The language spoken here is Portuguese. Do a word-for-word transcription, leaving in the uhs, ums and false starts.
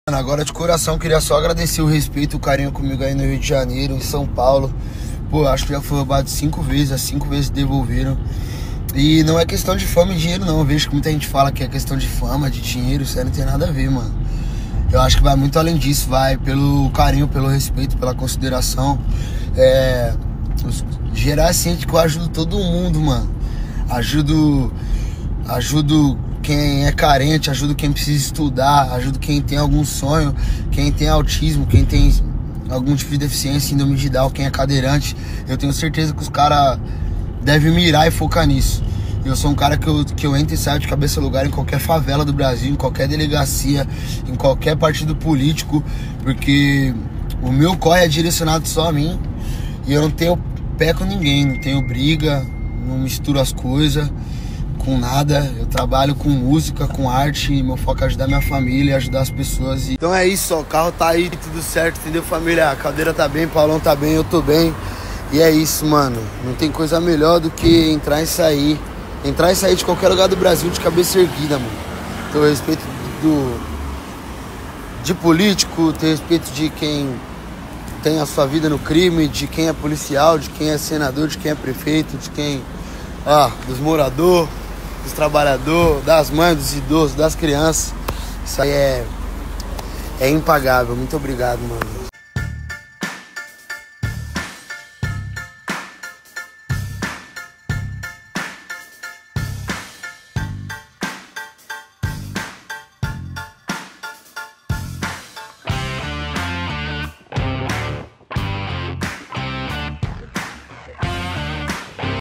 Agora de coração, queria só agradecer o respeito, o carinho comigo aí no Rio de Janeiro, em São Paulo. Pô, acho que já foi roubado cinco vezes, as cinco vezes devolveram. E não é questão de fama e dinheiro não, eu vejo que muita gente fala que é questão de fama, de dinheiro, isso aí não tem nada a ver, mano. Eu acho que vai muito além disso, vai pelo carinho, pelo respeito, pela consideração. É... Gerar ciente que eu ajudo todo mundo, mano. Ajudo... Ajudo... quem é carente, ajudo quem precisa estudar, ajudo quem tem algum sonho, quem tem autismo, quem tem algum tipo de deficiência, síndrome de Down, quem é cadeirante. Eu tenho certeza que os caras devem mirar e focar nisso. Eu sou um cara que eu, que eu entro e saio de cabeça lugar em qualquer favela do Brasil, em qualquer delegacia, em qualquer partido político, porque o meu corre é direcionado só a mim e eu não tenho pé com ninguém, não tenho briga, não misturo as coisas com nada. Eu trabalho com música, com arte, e meu foco é ajudar minha família e ajudar as pessoas. E... Então é isso, ó, o carro tá aí, tudo certo, entendeu, família? A cadeira tá bem, o Paulão tá bem, eu tô bem. E é isso, mano. Não tem coisa melhor do que entrar e sair. Entrar e sair de qualquer lugar do Brasil de cabeça erguida, mano. Ter o respeito do... de político, ter respeito de quem tem a sua vida no crime, de quem é policial, de quem é senador, de quem é prefeito, de quem... Ah, dos moradores, dos trabalhadores, das mães, dos idosos, das crianças. Isso aí é, é impagável. Muito obrigado, mano.